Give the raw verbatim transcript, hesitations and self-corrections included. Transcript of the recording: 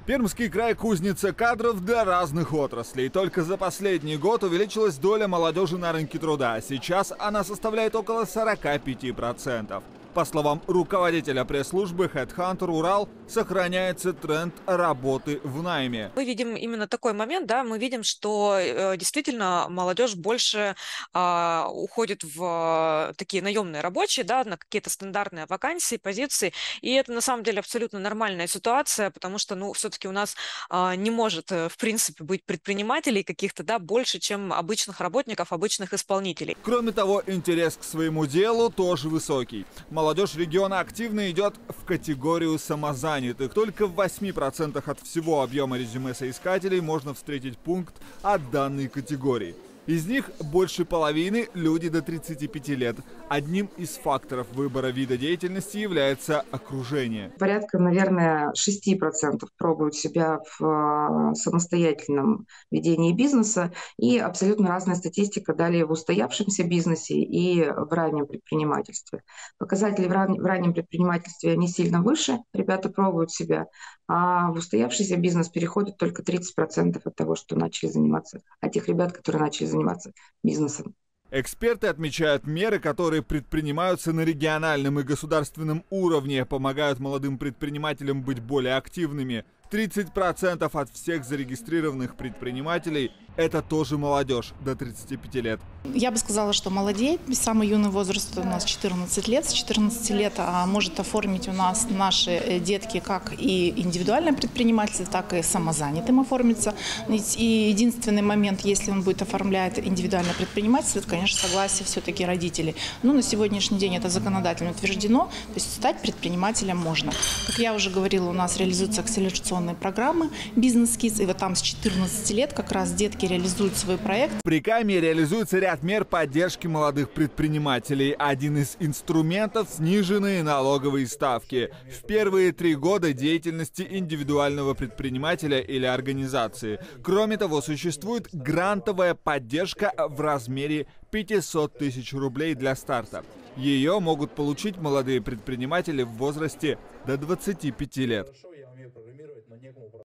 Пермский край — кузница кадров для разных отраслей. Только за последний год увеличилась доля молодежи на рынке труда. Сейчас она составляет около сорока пяти процентов. По словам руководителя пресс-службы HeadHunter Урал, сохраняется тренд работы в найме. Мы видим именно такой момент, да, мы видим, что э, действительно молодежь больше э, уходит в э, такие наемные рабочие, да, на какие-то стандартные вакансии, позиции, и это на самом деле абсолютно нормальная ситуация, потому что, ну, все-таки у нас э, не может, э, в принципе, быть предпринимателей каких-то, да, больше, чем обычных работников, обычных исполнителей. Кроме того, интерес к своему делу тоже высокий. Молодежь региона активно идет в категорию самозанятых. Только в восьми процентах от всего объема резюме соискателей можно встретить пункт о данной категории. Из них больше половины – люди до тридцати пяти лет. Одним из факторов выбора вида деятельности является окружение. Порядка, наверное, шести процентов пробуют себя в самостоятельном ведении бизнеса. И абсолютно разная статистика далее в устоявшемся бизнесе и в раннем предпринимательстве. Показатели в, ран... в раннем предпринимательстве, они сильно выше, ребята пробуют себя. А в устоявшийся бизнес переходит только тридцать процентов от того, что начали заниматься, от тех ребят, которые начали заниматься бизнесом. Эксперты отмечают, меры, которые предпринимаются на региональном и государственном уровне, помогают молодым предпринимателям быть более активными. тридцать процентов от всех зарегистрированных предпринимателей – это тоже молодежь до тридцати пяти лет. Я бы сказала, что молодеет. Самый юный возраст у нас четырнадцать лет. С четырнадцати лет а может оформить у нас наши детки как и индивидуальное предпринимательство, так и самозанятым оформиться. И единственный момент, если он будет оформлять индивидуальное предпринимательство, это, конечно, согласие все-таки родителей. Но на сегодняшний день это законодательно утверждено, то есть стать предпринимателем можно. Как я уже говорила, у нас реализуются акселерационные программы «Бизнес-кидс», и вот там с четырнадцати лет как раз детки реализуют свой проект. При Каме реализуется ряд мер поддержки молодых предпринимателей. Один из инструментов – сниженные налоговые ставки. В первые три года деятельности индивидуального предпринимателя или организации. Кроме того, существует грантовая поддержка в размере пятисот тысяч рублей для старта. Ее могут получить молодые предприниматели в возрасте до двадцати пяти лет.